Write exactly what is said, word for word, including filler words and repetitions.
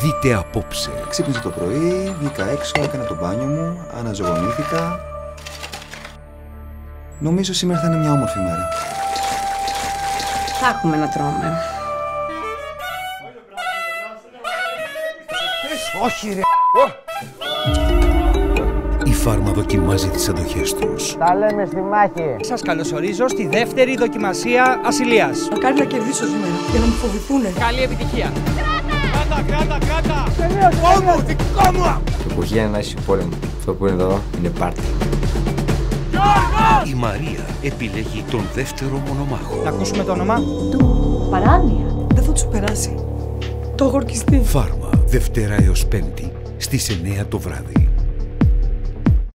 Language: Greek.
Δείτε απόψε. Ξύπνησα το πρωί, βγήκα έξω, έκανα το μπάνιο μου, αναζωογονήθηκα. Νομίζω σήμερα θα είναι μια όμορφη μέρα. Θα έχουμε να τρώμε. Όχι ρε. Η Φάρμα δοκιμάζει τις αντοχές τους. Τα λέμε στη μάχη. Σας καλωσορίζω στη δεύτερη δοκιμασία ασυλίας. Μακάρι να κερδίσω σήμερα και να μου φοβηθούνε. Καλή επιτυχία. Κράτα, κράτα, κράτα. Δικό μου, δικό μου. Το που γίνει να είσαι πόλεμο. Αυτό που είναι εδώ είναι πάρτι. Η Μαρία επιλέγει τον δεύτερο μονομάχο. Να ακούσουμε το όνομα. Του παράνοια. Δεν θα του περάσει. Το έχω ορκιστεί. Φάρμα, Δευτέρα έως Πέμπτη στις εννιά το βράδυ.